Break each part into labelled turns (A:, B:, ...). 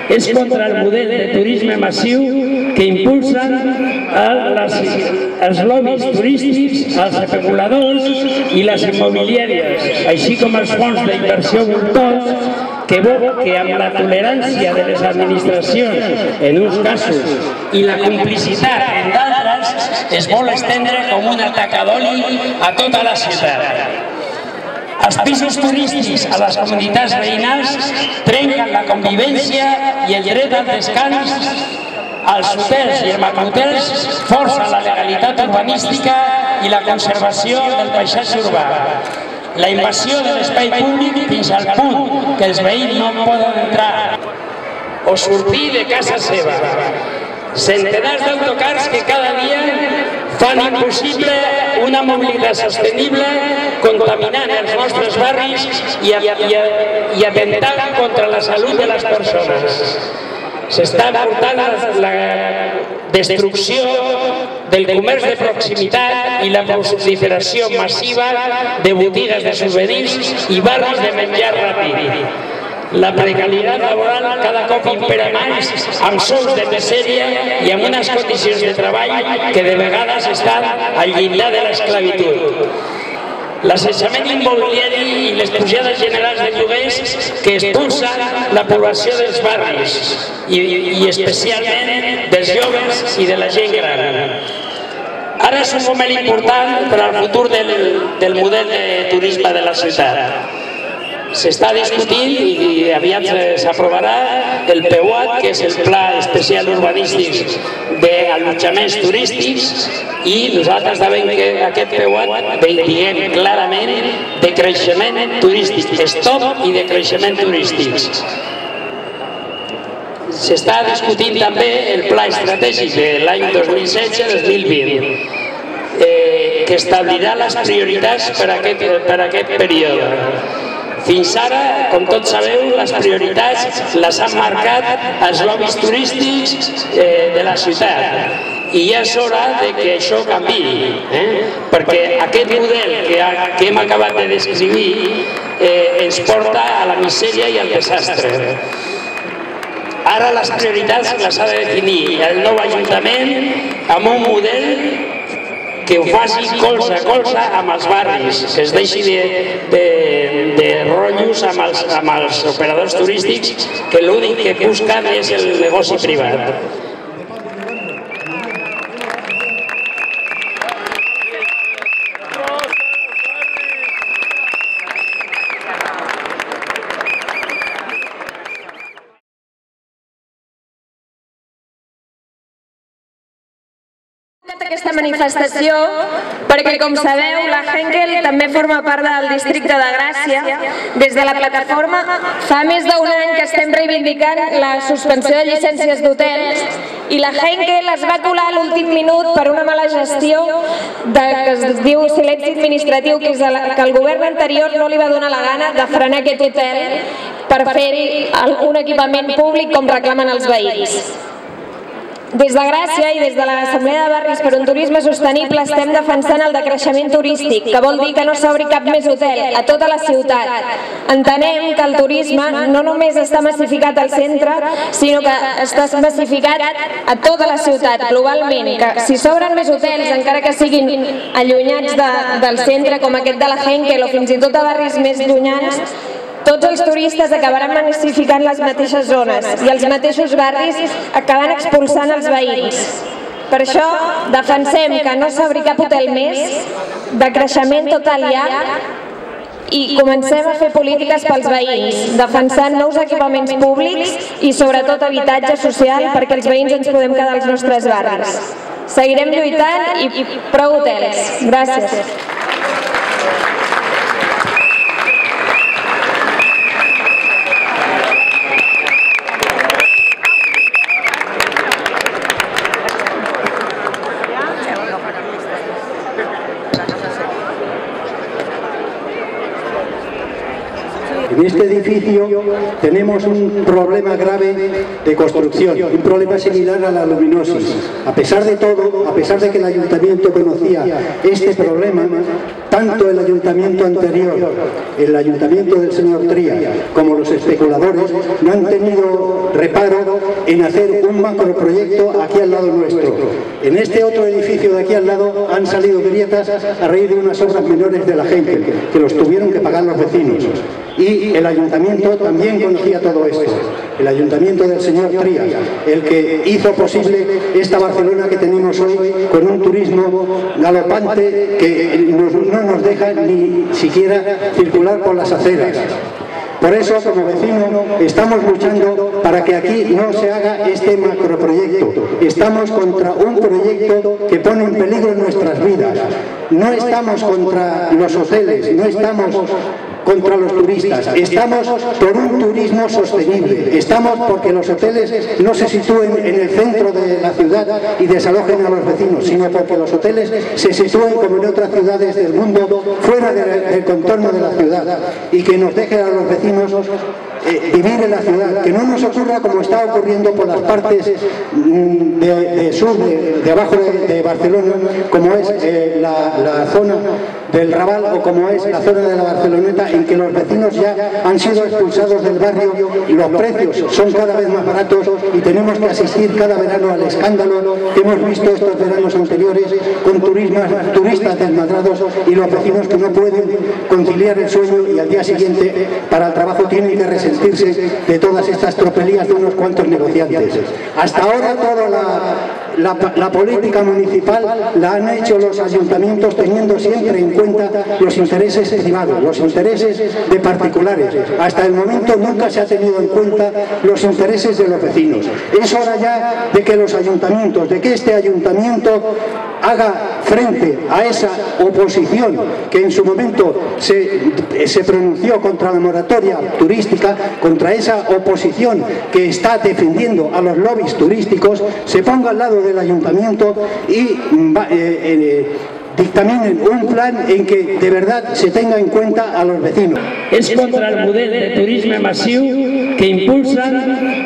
A: és contra el model de turisme massiu que impulsen els lobbies turístics, els especuladors i les immobiliàries, així com els fons d'inversió voltors que amb la tolerància de les administracions en uns casos i la complicitat en d'altres es vol estendre com un atacadoli a tota la ciutat. Els pisos turístics a les comunitats veïnals trenquen la convivència i el dret al descans. Els hotels i els macrohotels forcen la legalitat urbanística i la conservació del paisatge urbà. La invasió de l'espai públic fins al punt que els veïns no poden entrar o sortir de casa seva. Centenars d'autocars que cada dia fan impossible una mobilitat sostenible, contaminant els nostres barris i atentant contra la salut de les persones. S'està portant la destrucció del comerç de proximitat i la proliferació massiva de botigues de souvenirs i barris de menjar ràpid. La precarietat laboral cada cop impera més, amb sous de misèria i amb unes condicions de treball que de vegades estan al llindar de l'esclavitud. L'assetjament immobiliari i les pujades generals de lloguers que expulsen la població dels barris i especialment dels joves i de la gent gran. Ara és un moment important per al futur del model de turisme de la ciutat. S'està discutint i aviat s'aprovarà el PUAT, que és el Pla Especial Urbanístic d'Allotjaments Turístics, i nosaltres sabem que aquest PUAT diem clarament de creixement turístic, stop i de creixement turístic. S'està discutint també el Pla Estratègic de l'any 2016-2020, que establirà les prioritats per a aquest període. Fins ara, com tots sabeu, les prioritats les han marcat els lobbies turístics de la ciutat. I ja és hora que això canviï, perquè aquest model que hem acabat de descriure ens porta a la misèria i al desastre. Ara les prioritats les ha de definir el nou Ajuntament amb un model que ho faci colze a colze amb els barris, que es deixi de rotllos amb els operadors turístics que l'únic que busquen és el negoci privat.
B: Aquesta manifestació perquè, com sabeu, la Henkel també forma part del districte de Gràcia. Des de la plataforma fa més d'un any que estem reivindicant la suspensió de llicències d'hotels i la Henkel es va colar a l'últim minut per una mala gestió que es diu silenci administratiu, que és que el govern anterior no li va donar la gana de frenar aquest hotel per fer-hi un equipament públic com reclamen els veïns. Des de Gràcia i des de l'Assemblea de Barris per un Turisme Sostenible estem defensant el decreixement turístic, que vol dir que no s'obri cap més hotel a tota la ciutat. Entenem que el turisme no només està massificat al centre, sinó que està massificat a tota la ciutat, globalment, que si s'obren més hotels, encara que siguin allunyats del centre, com aquest de la Henkel, o fins i tot a barris més llunyans, tots els turistes acabaran massificant les mateixes zones i els mateixos barris acaben expulsant els veïns. Per això defensem que no s'obri cap hotel més, de creixement total ja, i comencem a fer polítiques pels veïns, defensant nous equipaments públics i sobretot habitatge social perquè els veïns ens podem quedar als nostres barris. Seguirem lluitant i prou hotels. Gràcies.
C: En este edificio tenemos un problema grave de construcción, un problema similar a la luminosis. A pesar de todo, a pesar de que el ayuntamiento conocía este problema, tanto el ayuntamiento anterior, el ayuntamiento del señor Trías, como los especuladores, no han tenido reparo en hacer un macroproyecto aquí al lado nuestro. En este otro edificio de aquí al lado han salido grietas a raíz de unas obras menores de la gente, que los tuvieron que pagar los vecinos. Y el ayuntamiento también conocía todo esto. El ayuntamiento del señor Trías, el que hizo posible esta Barcelona que tenemos hoy, con un turismo galopante que no nos deja ni siquiera circular por las aceras. Por eso, como vecino, estamos luchando para que aquí no se haga este macroproyecto. Estamos contra un proyecto que pone en peligro nuestras vidas. No estamos contra los hoteles, no estamos contra los turistas, estamos por un turismo sostenible, estamos porque los hoteles no se sitúen en el centro de la ciudad y desalojen a los vecinos, sino porque los hoteles se sitúen como en otras ciudades del mundo, fuera del contorno de la ciudad, y que nos dejen a los vecinos vivir en la ciudad, que no nos ocurra como está ocurriendo por las partes de sur, de abajo de Barcelona, como es la zona del Raval o como es la zona de la Barceloneta, en que los vecinos ya han sido expulsados del barrio y los precios son cada vez más baratos y tenemos que asistir cada verano al escándalo que hemos visto estos veranos anteriores con turistas desmadrados y los vecinos que no pueden conciliar el sueño y al día siguiente para el trabajo tienen que resentirse de todas estas tropelías de unos cuantos negociantes. Hasta ahora toda la política municipal la han hecho los ayuntamientos teniendo siempre en cuenta los intereses privados, los intereses de particulares. Hasta el momento nunca se ha tenido en cuenta los intereses de los vecinos. Es hora ya de que los ayuntamientos, de que este ayuntamiento haga frente a esa oposición que en su momento se pronunció contra la moratoria turística, contra esa oposición que está defendiendo a los lobbies turísticos, se ponga al lado del ayuntamiento y dictaminen un plan en que de verdad se tenga en cuenta a los vecinos.
A: És contra el model de turisme massiu que impulsen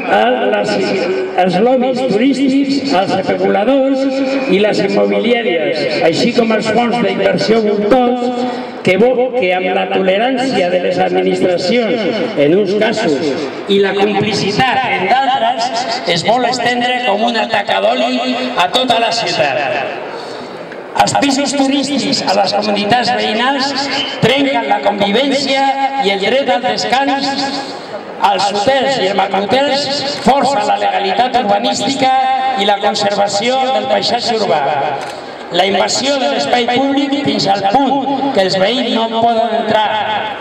A: els lobbies turístics, els especuladors i les immobiliàries, així com els fons d'inversió voltors que amb la tolerància de les administracions en uns casos i la complicitat en d'altres es vol estendre com una taca d'oli a tota la ciutat. Els pisos turístics a les comunitats veïnals trenquen la convivència i el dret al descans. Els hotels i els macrohotels forcen la legalitat urbanística i la conservació del paisatge urbà. La invasió de l'espai públic fins al punt que els veïns no poden entrar.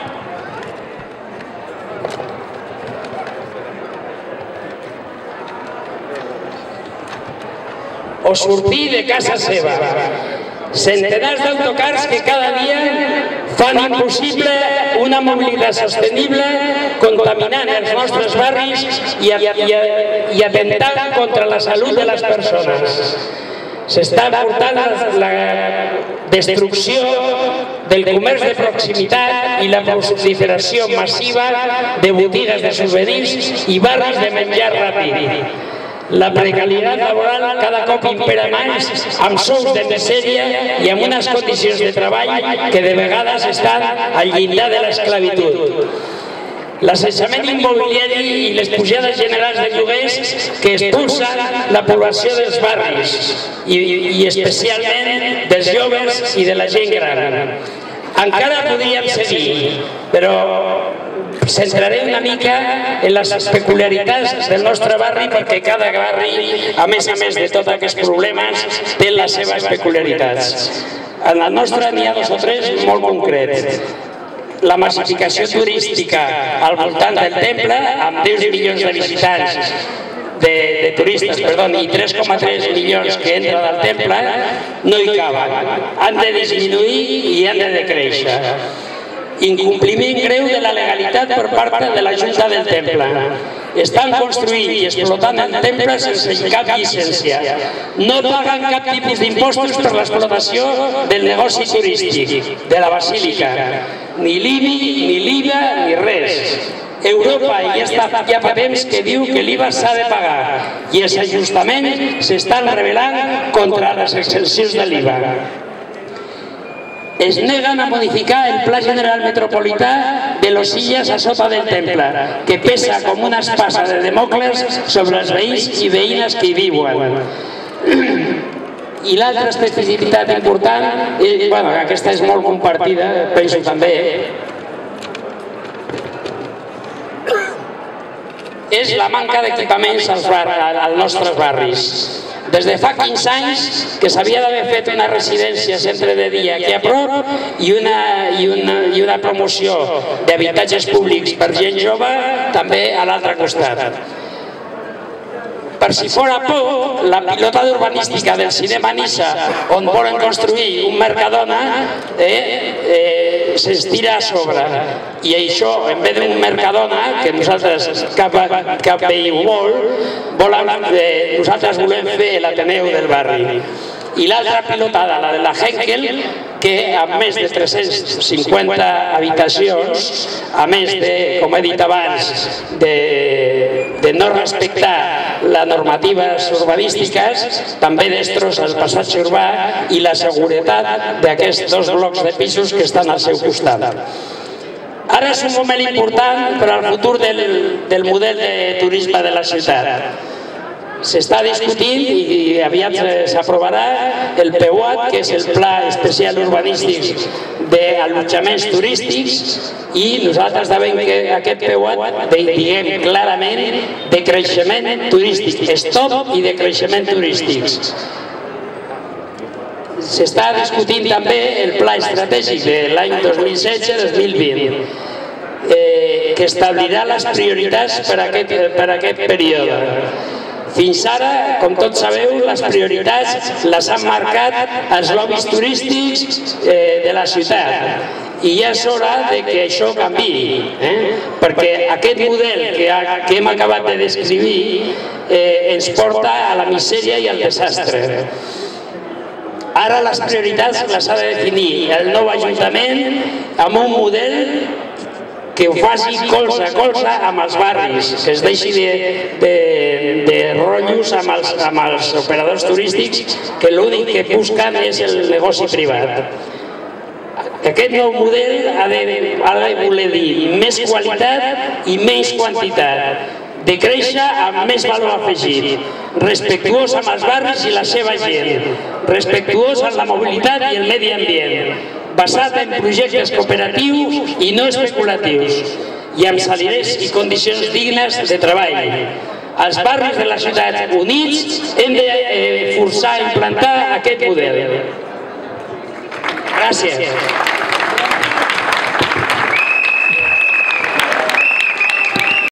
A: O sortir de casa seva. Centenars d'autocars que cada dia fan impossible una mobilitat sostenible, contaminant els nostres barris i atentant contra la salut de les persones. S'està portant la destrucció del comerç de proximitat i la proliferació massiva de botigues de souvenirs i barris de menjar ràpid. La precarietat laboral cada cop impera més, amb sous de misèria i amb unes condicions de treball que de vegades estan al llindar de l'esclavitud. L'assetjament immobiliari i les pujades generals de lloguers que expulsen la població dels barris i especialment dels joves i de la gent gran. Encara podríem seguir, però centraré una mica en les peculiaritats del nostre barri perquè cada barri, a més de tots aquests problemes, té les seves peculiaritats. En el nostre n'hi ha dos o tres molt concrets. La massificació turística al voltant del temple, amb 10 milions de visitants, de turistes, i 3,3 milions que entren al temple, no hi caben. Han de disminuir i han de decréixer. Incompliment greu de la legalitat per part de la Junta del Temple. Estan construint i explotant el temple sense cap llicència. No paguen cap tipus d'impostos per l'explotació del negoci turístic, de la basílica. ni l'IBI, ni l'IVA, ni res. Europa ja fa temps que diu que l'IVA s'ha de pagar i els ajustaments s'estan rebel·lant contra les exencions de l'IVA. Es neguen a modificar el Pla General Metropolità de Los Illas a sota del Temple, que pesa com una espasa de Demòcles sobre els veïns i veïnes que hi viuen. I l'altra especificitat important, aquesta és molt compartida, penso també, és la manca d'equipaments als nostres barris. Des de fa 15 anys que s'havia d'haver fet una residència centre de dia aquí a prop i una promoció d'habitatges públics per gent jove també a l'altre costat. Per si fora por, la pilotada urbanística del cinema Nissa, on volen construir un Mercadona, s'estira a sobre. I això, en vez d'un Mercadona, que nosaltres cap veí ho vol, nosaltres volem fer l'Ateneu del barri. I l'altra pilotada, la de la Henkel, que amb més de 350 habitacions, a més de, com he dit abans, de no respectar les normatives urbanístiques, també destrossa el passatge urbà i la seguretat d'aquests dos blocs de pisos que estan al seu costat. Ara és un moment important per al futur del model de turisme de la ciutat. S'està discutint i aviat s'aprovarà el PEUAT, que és el Pla Especial Urbanístic d'Allotjaments Turístics, i nosaltres devem que aquest PEUAT diguem clarament de creixement turístic, stop i de creixement turístic. S'està discutint també el Pla Estratègic de l'any 2016-2020, que establirà les prioritats per a aquest període. Fins ara, com tots sabeu, les prioritats les han marcat els lobbies turístics de la ciutat. I ja és hora que això canviï, perquè aquest model que hem acabat de descriure ens porta a la misèria i al desastre. Ara les prioritats les ha de definir el nou Ajuntament amb un model que ho faci colze a colze amb els barris, que es deixi de rotllos amb els operadors turístics que l'únic que busquen és el negoci privat. Aquest nou model ha de voler dir més qualitat i menys quantitat, de créixer amb més valor afegit, respectuós amb els barris i la seva gent, respectuós amb la mobilitat i el medi ambient, basat en projectes cooperatius i no especulatius, i amb salaris i condicions dignes de treball. Els barris de la ciutat units hem de forçar a implantar aquest model. Gràcies.